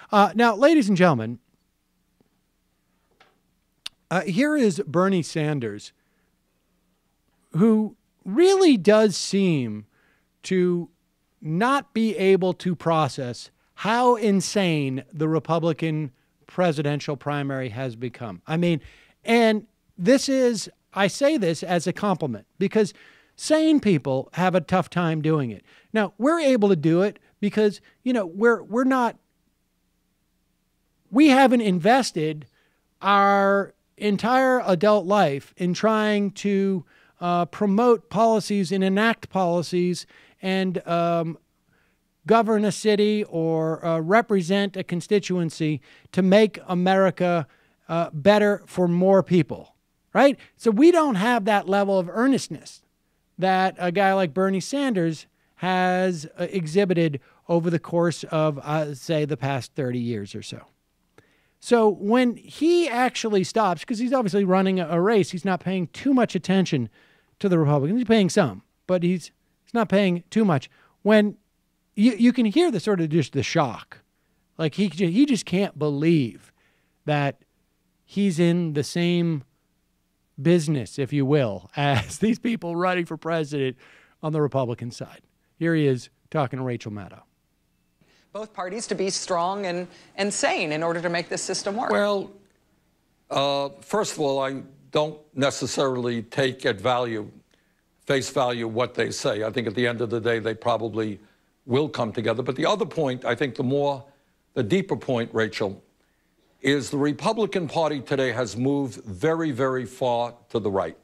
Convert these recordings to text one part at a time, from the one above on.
Now, ladies and gentlemen, here is Bernie Sanders, who really does seem to not be able to process how insane the Republican presidential primary has become. I mean, and I say this as a compliment because sane people have a tough time doing it. Now, we're able to do it because, we haven't invested our entire adult life in trying to promote policies and enact policies and govern a city or represent a constituency to make America better for more people, right? So we don't have that level of earnestness that a guy like Bernie Sanders has exhibited over the course of, say, the past 30 years or so. So when he actually stops, because he's obviously running a race, he's not paying too much attention to the Republicans. He's paying some, but he's not paying too much. When you can hear the sort of just the shock. Like he just can't believe that he's in the same business, if you will, as these people running for president on the Republican side. Here he is talking to Rachel Maddow. Both parties to be strong and sane in order to make this system work. Well, first of all, I don't necessarily take at face value what they say. I think at the end of the day, they probably will come together. But the other point, I think the deeper point, Rachel, is the Republican Party today has moved very, very far to the right.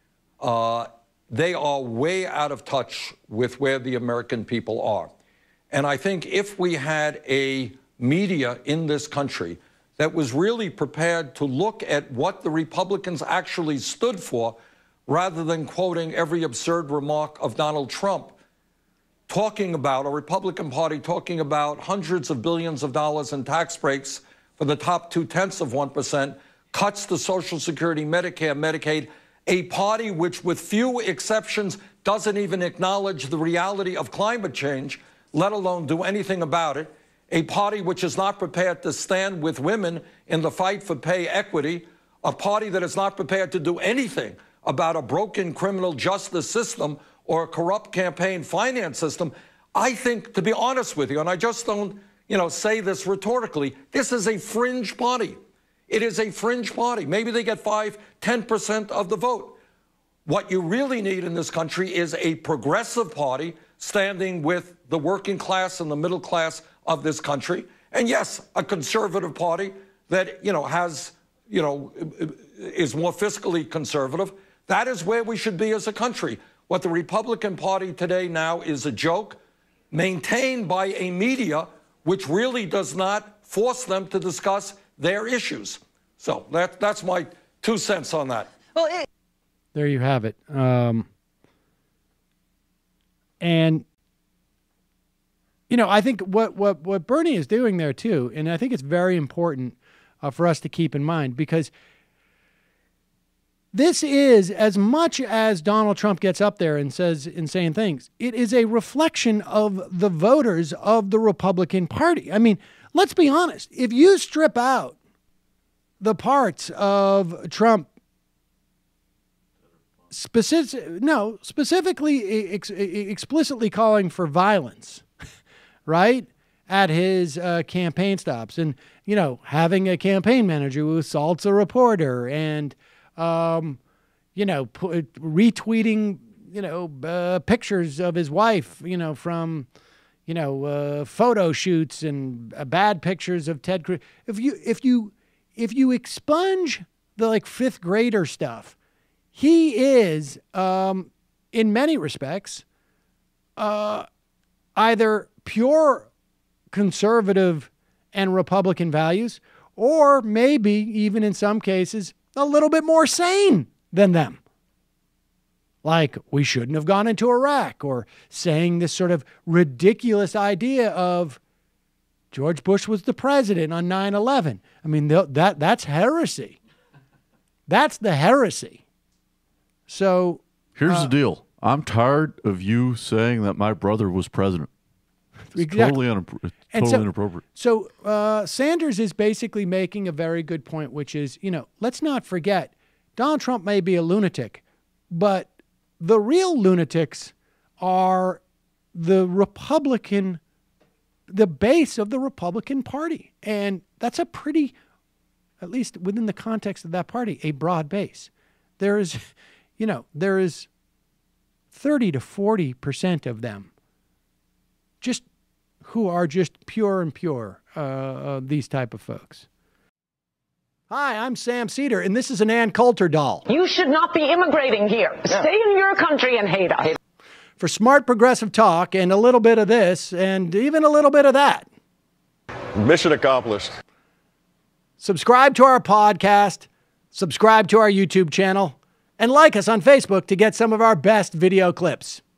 They are way out of touch with where the American people are. And I think if we had a media in this country that was really prepared to look at what the Republicans actually stood for, rather than quoting every absurd remark of Donald Trump, talking about a Republican Party talking about hundreds of billions of dollars in tax breaks for the top 0.2%, cuts to Social Security, Medicare, Medicaid, a party which, with few exceptions, doesn't even acknowledge the reality of climate change, let alone do anything about it, a party which is not prepared to stand with women in the fight for pay equity, a party that is not prepared to do anything about a broken criminal justice system or a corrupt campaign finance system. I think, to be honest with you, and I just don't, say this rhetorically, this is a fringe party. It is a fringe party. Maybe they get 5–10% of the vote. What you really need in this country is a progressive party standing with the working class and the middle class of this country. And yes, a conservative party that, is more fiscally conservative. That is where we should be as a country. What the Republican Party today now is a joke maintained by a media which really does not force them to discuss their issues. So that's my 2 cents on that. Well, there you have it. And, I think what Bernie is doing there, too, and I think it's very important for us to keep in mind, because this is, as much as Donald Trump gets up there and says insane things, it is a reflection of the voters of the Republican Party. I mean, let's be honest. If you strip out the parts of Trump specifically explicitly calling for violence, right, at his campaign stops, and, having a campaign manager who assaults a reporter and, retweeting, pictures of his wife, from, photo shoots and bad pictures of Ted Cruz. If you expunge the fifth grader stuff, he is, in many respects, either pure conservative and Republican values, or maybe even in some cases a little bit more sane than them. Like, we shouldn't have gone into Iraq, or saying this sort of ridiculous idea of George Bush was the president on 9/11. I mean, that's heresy. That's the heresy. So here's the deal. I'm tired of you saying that my brother was president. Exactly. Totally inappropriate. So Sanders is basically making a very good point, which is, let's not forget, Donald Trump may be a lunatic, but the real lunatics are the base of the Republican Party. And that's a pretty, at least within the context of that party, a broad base. There is 30 to 40% of them who are just pure and pure, these type of folks. Hi, I'm Sam Seder, and this is an Ann Coulter doll. You should not be immigrating here. Stay in your country and hate us. For smart progressive talk and a little bit of this and even a little bit of that. Mission accomplished. Subscribe to our podcast, subscribe to our YouTube channel, and like us on Facebook to get some of our best video clips.